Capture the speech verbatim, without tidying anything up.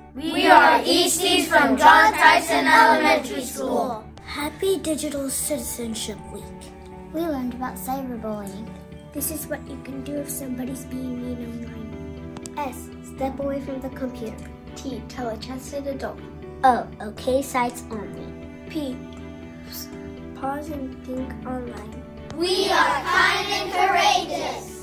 We are Easties from John Tyson Elementary School. Happy Digital Citizenship Week. We learned about cyberbullying. This is what you can do if somebody's being mean online. S. Step away from the computer. T. Tell a trusted adult. O. Okay sites only. P. Pause and think online. We are kind and courageous.